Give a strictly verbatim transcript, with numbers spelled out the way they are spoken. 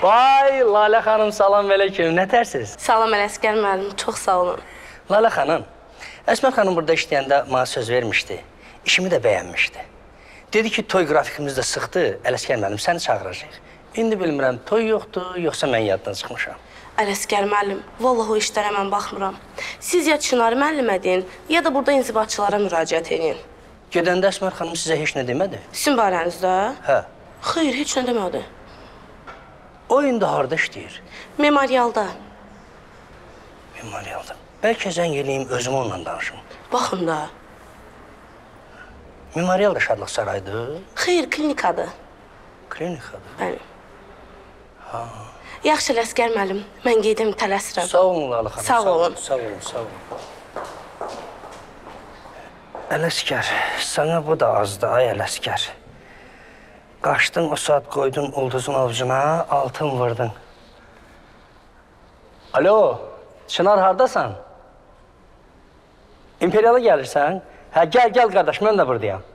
Vay, Lalə xanım, salam aleyküm. Nə tərsiz? Salam Ələsgər müəllim, çox sağ olun. Lalə xanım, Əsmər xanım burada işləyəndə mənə söz vermişdi. İşimi də bəyənmişdi. Dedi ki, toy qrafikimiz də sıxdı, Ələsgər müəllim, səni çağıracaq. İndi bilmirəm, toy yoxdur, yoxsa mən yaddan çıxmışam. Ələsgər müəllim, vallahi o işlərə mən baxmıram. Siz ya Çınarı müəllimə deyin, ya da burada inzibatçılara müraciət edin. Gedəndə Əsmər xanım sizə heç nə demədi? Sizin barənizdə? Hə. Xeyr, heç nə demədi. O indi harada işləyir? Memorialda. Memorialda. Bəlkə zəng eləyim, özüm onunla danışım. Baxın da. Memorial da Şadlıq sarayıdır? Xeyr, klinikadır. Klinikadır? Bəli. Ha. Yaxşı, Ələsgər müəllim, mən gedim, tələsirəm. Sağ olun, Lalə xanım. Sağ olun. Sağ olun, sağ olun. Ələsgər, sana bu da azdı, ay Ələsgər. Qaçdın o saat qoydun ulduzun avucuna, altın vurdun. Alo, Çınar hardasan? İmperiala gəlirsən? Hə, gəl, gəl qardaş, mən də buradayam.